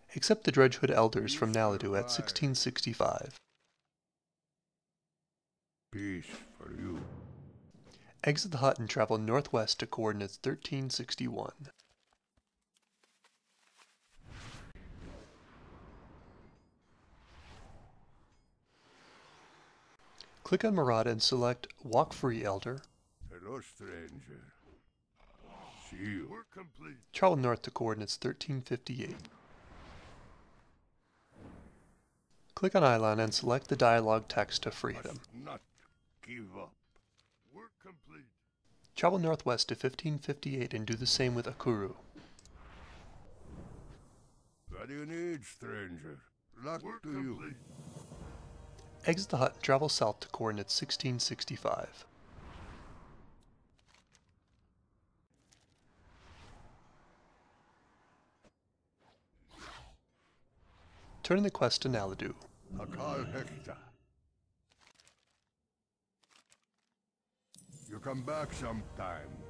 Accept the DREGHOOD Elders from NALADU at 1665. Peace for you. Exit the hut and travel northwest to coordinates 1361. Click on MOROD and select Walk Free Elder. Hello, stranger. See you. We're complete. Travel north to coordinates 1358. Click on AYLAAN and select the dialogue text to free him. Not give up. We're complete. Travel northwest to 1558 and do the same with AKORU. What do you need, stranger? Luck We're to you. complete. Exit the hut and travel south to coordinates 1665. Turn in the quest to NALADU. Akal Hekta. You come back sometime.